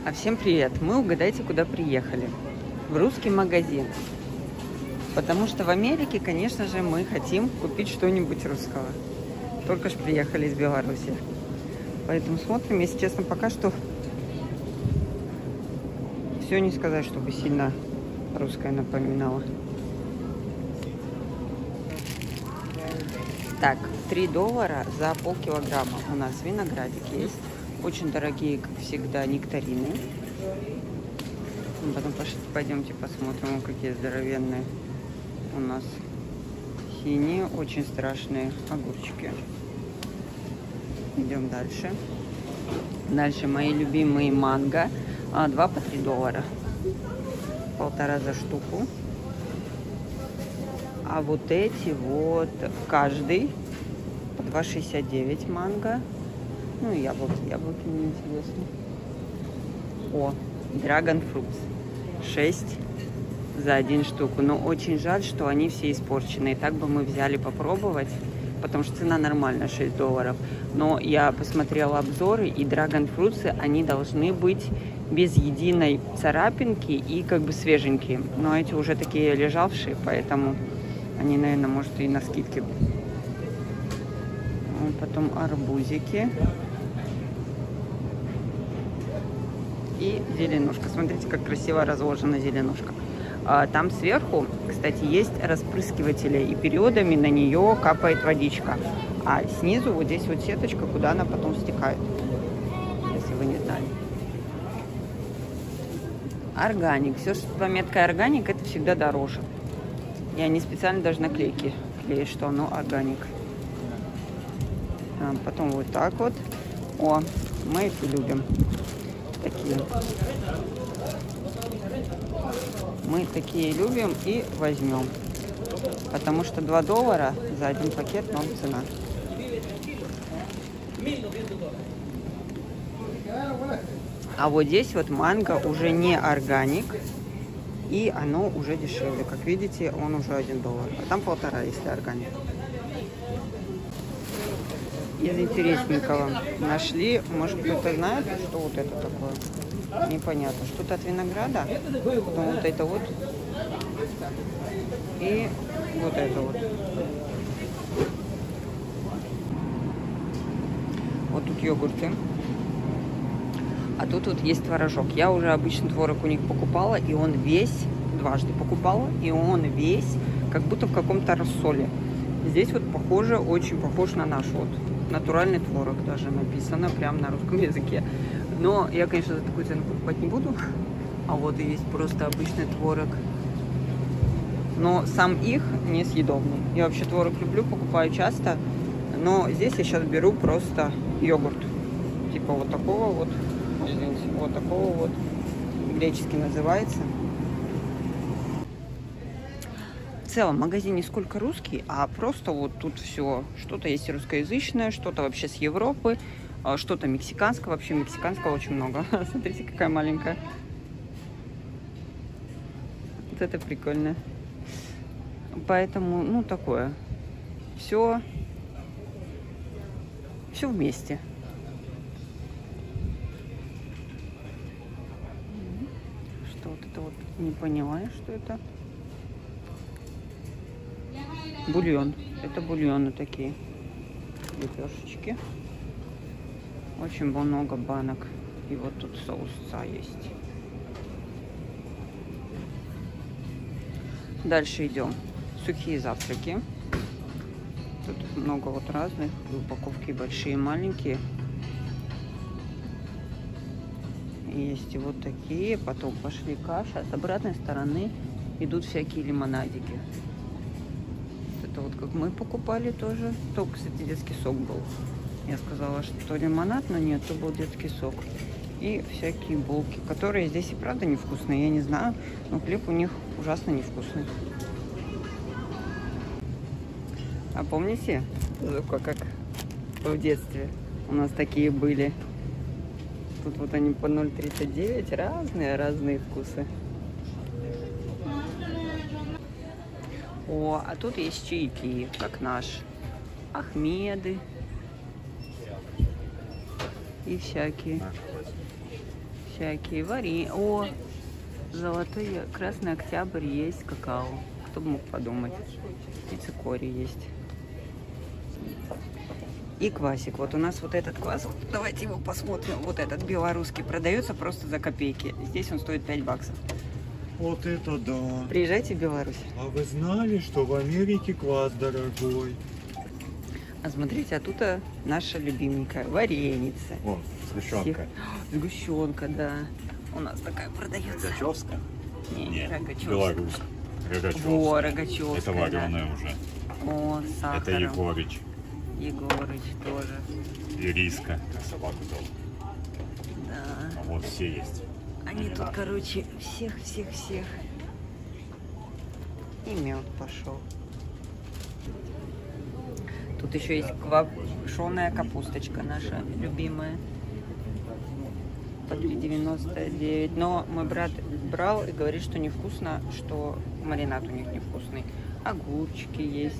А всем привет! Мы угадайте, куда приехали. В русский магазин. Потому что в Америке, конечно же, мы хотим купить что-нибудь русского. Только что приехали из Беларуси. Поэтому смотрим, если честно, пока что все не сказать, чтобы сильно русское напоминало. Так, $3 за полкилограмма. У нас виноградик есть. Очень дорогие, как всегда, нектарины. Потом пойдемте посмотрим, какие здоровенные у нас синие, очень страшные огурчики. Идем дальше. Дальше мои любимые манго. 2 по $3. 1,5 за штуку. А вот эти вот каждый по 2,69 манго. Ну и яблоки мне интересны. О, Dragon Fruits. 6 за 1 штуку. Но очень жаль, что они все испорченные. Так бы мы взяли попробовать, потому что цена нормальная, $6. Но я посмотрела обзоры, и Dragon Fruits, они должны быть без единой царапинки и как бы свеженькие. Но эти уже такие лежавшие, поэтому они, наверное, может, и на скидке. Потом арбузики. И зеленушка. Смотрите, как красиво разложена зеленушка. Там сверху, кстати, есть распрыскиватели, и периодами на нее капает водичка. А снизу вот здесь вот сеточка, куда она потом стекает. Если вы не знали. Органик. Все, что с пометкой органик, это всегда дороже. Я не специально даже наклейки клею, что оно органик. Потом вот так вот. О, мы эти любим. Такие. Мы такие любим и возьмем. Потому что $2 за 1 пакет, но цена. А вот здесь вот манго уже не органик. И оно уже дешевле. Как видите, он уже $1. А там 1,5, если органик. Из интересненького нашли. Может, кто-то знает, что вот это такое? Непонятно. Что-то от винограда. Потом вот это вот. И вот это вот. Вот тут йогурты. А тут вот есть творожок. Я уже обычный творог у них покупала, и он весь, дважды покупала, и он весь как будто в каком-то рассоле. Здесь вот похоже, очень похож на наш вот натуральный творог, даже написано прямо на русском языке. Но я, конечно, за такую цену покупать не буду. А вот и есть просто обычный творог. Но сам их несъедобный. Я вообще творог люблю, покупаю часто. Но здесь я сейчас беру просто йогурт. Типа вот такого вот. Извините, вот такого вот. Греческий называется. В целом в магазине сколько русский, а просто вот тут все. Что-то есть русскоязычное, что-то вообще с Европы, что-то мексиканское. Вообще мексиканского очень много. Смотрите, какая маленькая. Вот это прикольно. Поэтому, ну, такое. Все вместе. Что вот это вот, не поняла, что это. Бульон. Это бульоны такие. Лепешечки. Очень много банок. И вот тут соусца есть. Дальше идем. Сухие завтраки. Тут много вот разных. Упаковки большие и маленькие. Есть и вот такие. Потом пошли каша. С обратной стороны идут всякие лимонадики. Это вот как мы покупали тоже. Только, кстати, детский сок был. Я сказала, что лимонад, но нет, это был детский сок. И всякие булки, которые здесь и правда невкусные, я не знаю. Но хлеб у них ужасно невкусный. А помните, как в детстве у нас такие были? Тут вот они по 0,39, разные вкусы. О, а тут есть чайки, как наш. Ахмеды. И всякие всякие варенья. О, золотой, красный октябрь есть, какао. Кто бы мог подумать. И цикорий есть. И квасик. Вот у нас вот этот квас, вот, давайте его посмотрим. Вот этот белорусский продается просто за копейки. Здесь он стоит 5 баксов. Вот это да. Приезжайте в Беларусь. А вы знали, что в Америке квас дорогой? А смотрите, а тут наша любименькая вареница. О, сгущенка. Сгущенка, да. У нас такая продается. Рогачевская? Не, Рогачевская. белорусская. Рогачевская. О, Рогачевская. Это вареная уже. О, с сахаром. Это Егорыч. Егорыч тоже. Ириска, как собака дома. Да. А вот все есть. Они тут, короче, всех. И мед пошел. Тут еще есть квашеная капусточка наша любимая. По 3,99. Но мой брат брал и говорит, что невкусно, что маринад у них невкусный. Огурчики есть.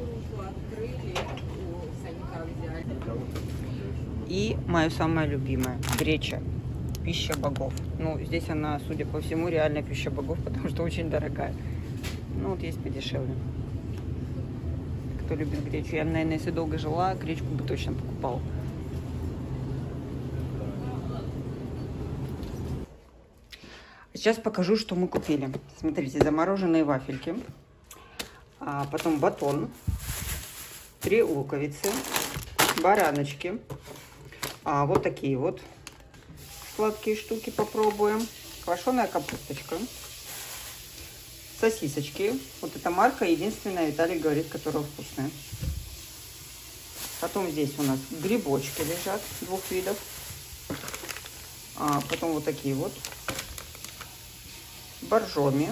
И мое самое любимое — греча. Пища богов. Ну, здесь она, судя по всему, реально пища богов, потому что очень дорогая. Ну, вот есть подешевле. Кто любит гречу. Я, наверное, если долго жила, гречку бы точно покупала. Сейчас покажу, что мы купили. Смотрите, замороженные вафельки. А потом батон. 3 луковицы. Бараночки. Вот такие вот сладкие штуки попробуем. Квашеная капусточка. Сосисочки. Вот эта марка единственная, Виталий говорит, которая вкусная. Потом здесь у нас грибочки лежат 2 видов. Потом вот такие вот. Боржоми.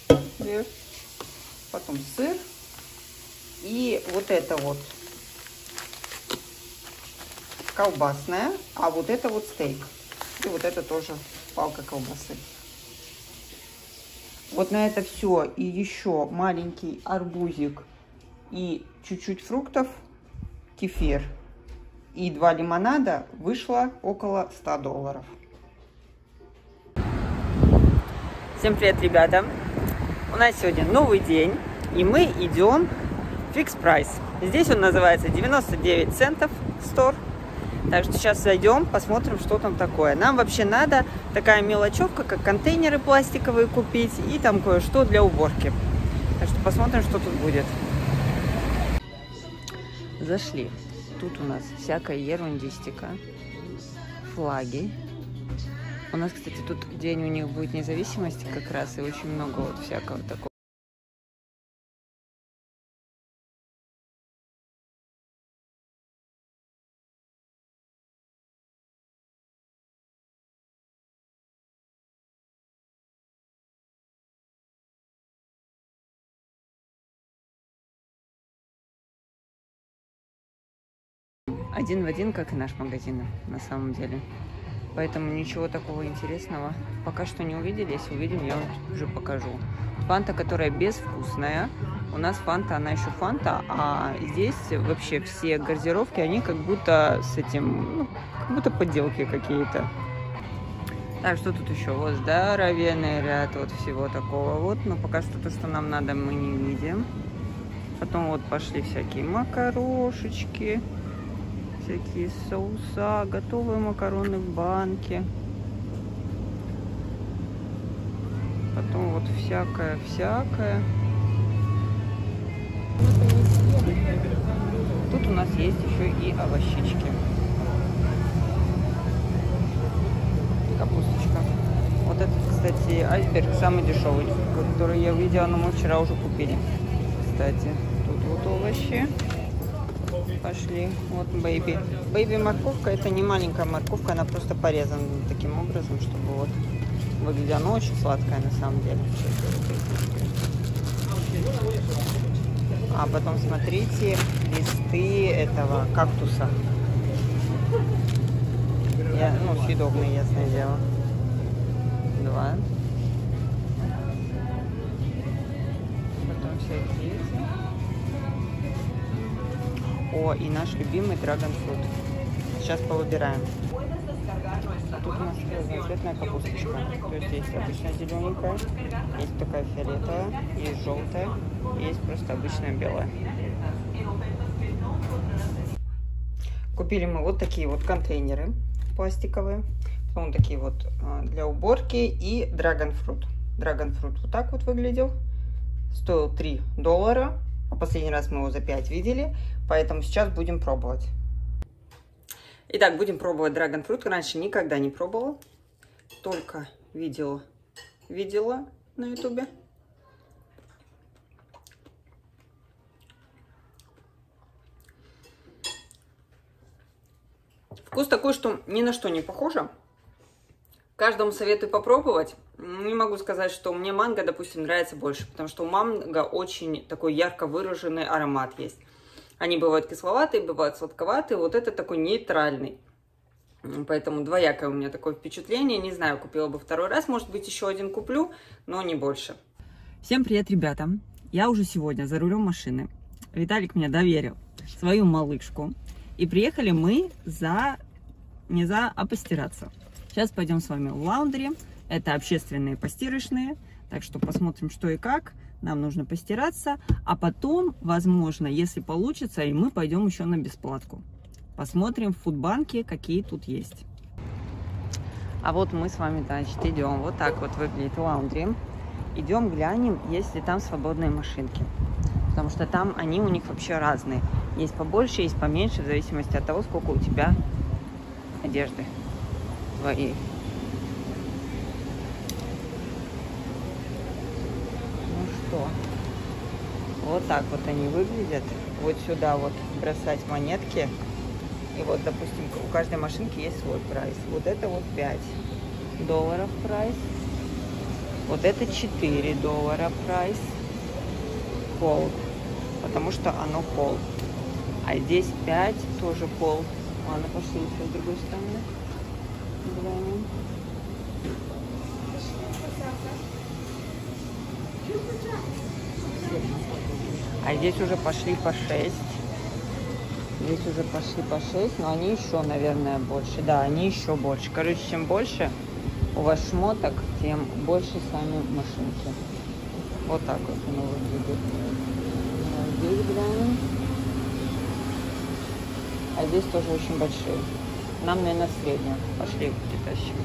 Потом сыр. И вот это вот колбасная, а вот это вот стейк. И вот это тоже палка колбасы. Вот на это все и еще маленький арбузик и чуть-чуть фруктов, кефир и 2 лимонада вышло около $100. Всем привет, ребята! У нас сегодня новый день, и мы идем в Fix Price. Здесь он называется 99 центов Store. Так что сейчас зайдем, посмотрим, что там такое. Нам вообще надо такая мелочевка, как контейнеры пластиковые купить и там кое-что для уборки. Так что посмотрим, что тут будет. Зашли. Тут у нас всякая ерундистика. Флаги. У нас, кстати, тут день у них будет независимости как раз, и очень много вот всякого такого. Один в один, как и наш магазин, на самом деле. Поэтому ничего такого интересного пока что не увидели. Если увидим, я вам уже покажу. Фанта, которая безвкусная. У нас фанта, она еще фанта, а здесь вообще все газировки, они как будто с этим, ну, как будто подделки какие-то. Так, что тут еще? Вот здоровенный ряд вот всего такого вот. Но пока что то, что нам надо, мы не видим. Потом вот пошли всякие макарошечки. Всякие соуса, готовые макароны в банке. Потом вот всякое. Тут у нас есть еще и овощички. Капусточка. Вот этот, кстати, айсберг самый дешевый, который я видела, но мы вчера уже купили. Кстати, тут вот овощи. Пошли. Вот бэйби. Бэйби морковка — это не маленькая морковка, она просто порезана таким образом, чтобы вот выглядела. Она очень сладкая на самом деле. А потом смотрите, листы этого кактуса. Съедобные, ясное дело. 2. Потом всякие эти. О, и наш любимый драгонфрут. Сейчас повыбираем. тут у нас разноцветная капусточка. То есть есть обычная зелененькая, есть такая фиолетовая, есть желтая, есть просто обычная белая. Купили мы вот такие вот контейнеры пластиковые. Потом такие вот для уборки и драгонфрут. Драгонфрут вот так вот выглядел. Стоил $3. А последний раз мы его за 5 видели. Поэтому сейчас будем пробовать. Итак, будем пробовать драгонфрут. Раньше никогда не пробовала. Только видела на ютубе. Вкус такой, что ни на что не похоже. Каждому советую попробовать. Не могу сказать, что мне манго, допустим, нравится больше, потому что у манго очень такой ярко выраженный аромат есть. Они бывают кисловатые, бывают сладковатые. Вот это такой нейтральный. Поэтому двоякое у меня такое впечатление. Не знаю, купила бы второй раз. Может быть, еще один куплю, но не больше. Всем привет, ребята. Я уже сегодня за рулем машины. Виталик мне доверил свою малышку. И приехали мы а постираться. Сейчас пойдем с вами в лаундри. Это общественные постирочные. Так что посмотрим, что и как. Нам нужно постираться. А потом, возможно, если получится, и мы пойдем еще на бесплатку. Посмотрим в фудбанке, какие тут есть. А вот мы с вами, значит, идем. Вот так вот выглядит лаундри. Идем глянем, есть ли там свободные машинки. Потому что там они у них вообще разные. Есть побольше, есть поменьше, в зависимости от того, сколько у тебя одежды своей. Ну что, вот так вот они выглядят. Вот сюда вот бросать монетки. И вот, допустим, у каждой машинки есть свой прайс. Вот это вот $5 прайс. Вот это $4 прайс. Пол. Потому что оно пол. А здесь 5, тоже пол. Ладно, пошли еще с другой стороны. Глянем. А здесь уже пошли по 6. Здесь уже пошли по 6, но они еще, наверное, больше. Да, они еще больше. Короче, чем больше у вас шмоток, тем больше сами машинки. Вот так вот оно выглядит. Здесь глянем. А здесь тоже очень большие. Нам, наверное, среднюю. Пошли, притащим.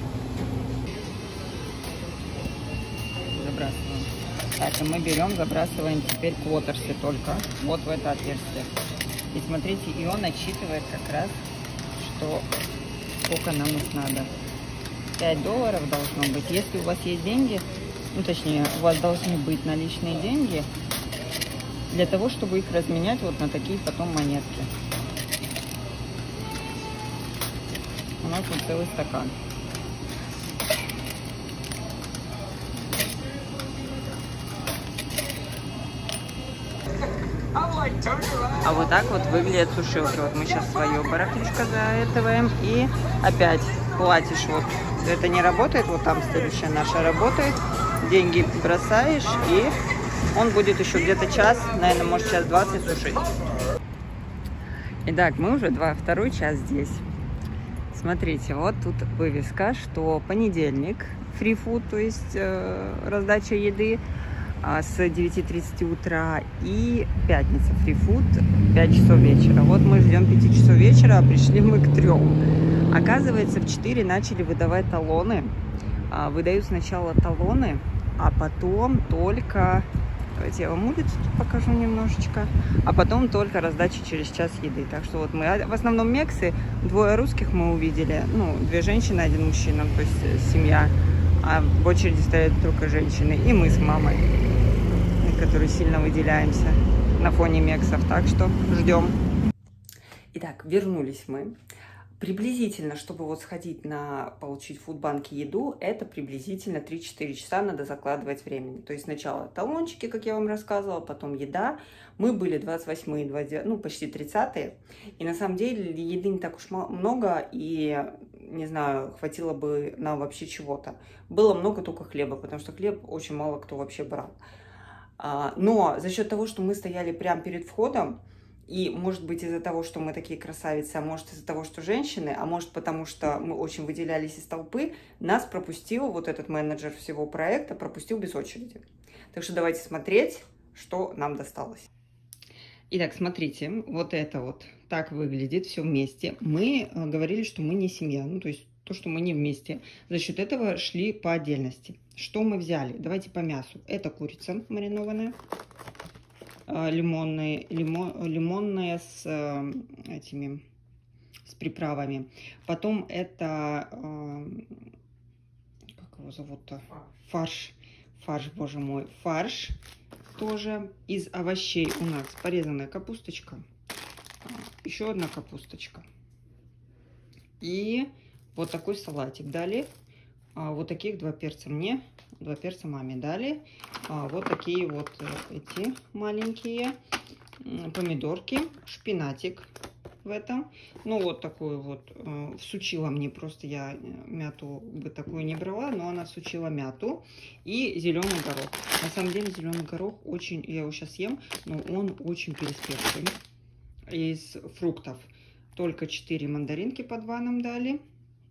Забрасываем. Так, и мы берем, забрасываем теперь квотерсы только. Вот в это отверстие. И смотрите, и он отсчитывает как раз, что сколько нам их надо. $5 должно быть. Если у вас есть деньги, ну точнее, у вас должны быть наличные деньги для того, чтобы их разменять вот на такие потом монетки. У нас вот целый стакан. А вот так вот выглядят сушилки. Вот мы сейчас свое барахлишко заэтываем. И опять платишь. Вот это не работает. Вот там следующая наша работает. Деньги бросаешь. И он будет еще где-то час, наверное, может час 20 сушить. Итак, мы уже второй час здесь. Смотрите, вот тут вывеска, что понедельник free food, то есть раздача еды с 9:30 утра, и пятница free food 5 часов вечера. Вот мы ждем 5 часов вечера, а пришли мы к 3. Оказывается, в 4 начали выдавать талоны. Выдают сначала талоны, а потом только... Давайте я вам улицу покажу немножечко. А потом только раздача через час еды. Так что вот мы в основном мексы, 2 русских мы увидели. Ну, 2 женщины, 1 мужчина, то есть семья. А в очереди стоят только женщины. И мы с мамой, которые сильно выделяемся на фоне мексов. Так что ждем. Итак, вернулись мы. Приблизительно, чтобы вот сходить получить в фудбанке еду, это приблизительно 3-4 часа надо закладывать времени. То есть сначала талончики, как я вам рассказывала, потом еда. Мы были 28-е, 29, ну почти 30-е. И на самом деле еды не так уж много, и, не знаю, хватило бы нам вообще чего-то. Было много только хлеба, потому что хлеб очень мало кто вообще брал. Но за счет того, что мы стояли прямо перед входом, И может быть из-за того, что мы такие красавицы, а может из-за того, что женщины, а может потому, что мы очень выделялись из толпы, нас пропустил вот этот менеджер всего проекта, пропустил без очереди. Так что давайте смотреть, что нам досталось. Итак, смотрите, вот это вот так выглядит все вместе. Мы говорили, что мы не семья, ну то есть то, что мы не вместе. За счет этого шли по отдельности. Что мы взяли? Давайте по мясу. Это курица маринованная. Лимонная с приправами. Потом это, как его зовут-то? Фарш, боже мой, фарш тоже из овощей у нас порезанная капусточка, еще одна капусточка и вот такой салатик дали. Вот таких 2 перца мне, 2 перца маме дали. Вот такие вот эти маленькие помидорки, шпинатик в этом. Ну, вот такую вот всучила мне, просто я мяту бы такую не брала, но она всучила мяту. И зеленый горох. На самом деле зеленый горох очень, я его сейчас ем, но он очень переспевший. Из фруктов только 4 мандаринки по 2 нам дали.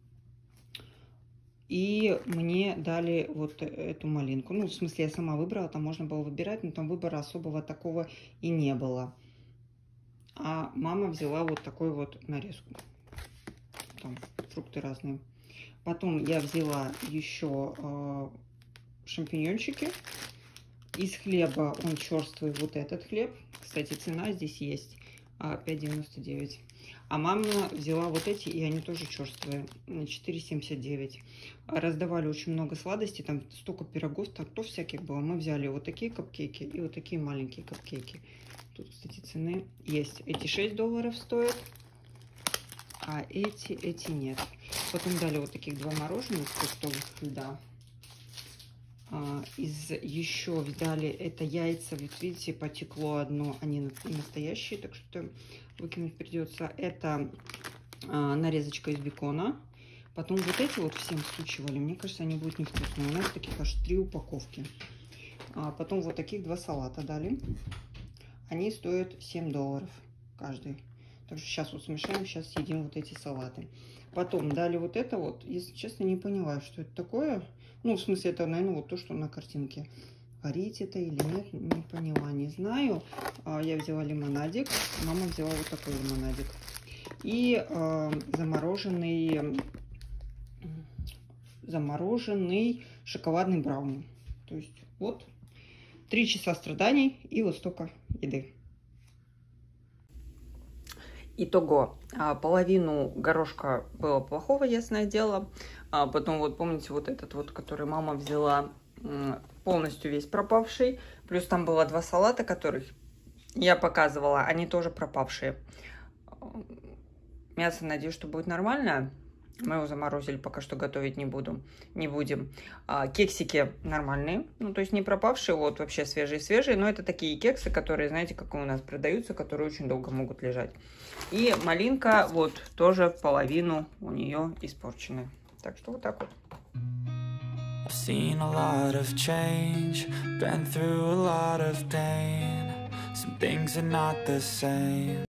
И мне дали вот эту малинку. Ну, в смысле, я сама выбрала, там можно было выбирать, но там выбора особого такого и не было. А мама взяла вот такой вот нарезку. Там фрукты разные. Потом я взяла еще шампиньончики. Из хлеба он черствый, вот этот хлеб. Кстати, цена здесь есть 5,99. А мама взяла вот эти, и они тоже черствые, 4,79. Раздавали очень много сладостей, там столько пирогов, тортов всяких было. Мы взяли вот такие капкейки и вот такие маленькие капкейки. Тут, кстати, цены есть. Эти $6 стоят, а эти нет. Потом дали вот таких 2 мороженых фруктовых льда. Еще взяли это яйца, вот видите, потекло одно, они настоящие, так что выкинуть придется. Это нарезочка из бекона. Потом вот эти вот всем всучивали, мне кажется, они будут невкусные. У нас таких аж 3 упаковки. Потом вот таких 2 салата дали. Они стоят $7 каждый. Так что сейчас вот смешаем, сейчас съедим вот эти салаты. Потом дали вот это вот, если честно, не поняла, что это такое. Ну, в смысле, это, наверное, вот то, что на картинке. Варить это или нет, не поняла, не знаю. Я взяла лимонадик, мама взяла вот такой лимонадик. И замороженный шоколадный брауни. То есть вот 3 часа страданий и вот столько еды. Итого, половину горошка было плохого, ясное дело. Потом вот помните вот этот вот, который мама взяла, полностью весь пропавший. Плюс там было 2 салата, которых я показывала, они тоже пропавшие. Мясо, надеюсь, что будет нормальное. Мы его заморозили, пока что готовить не будем. Кексики нормальные, ну то есть не пропавшие, вот вообще свежие-свежие. Но это такие кексы, которые, знаете, как у нас продаются, которые очень долго могут лежать. И малинка вот тоже половину у нее испорченная. Так что вот так вот. I've seen a lot of change, been through a lot of pain. Some things are not the same.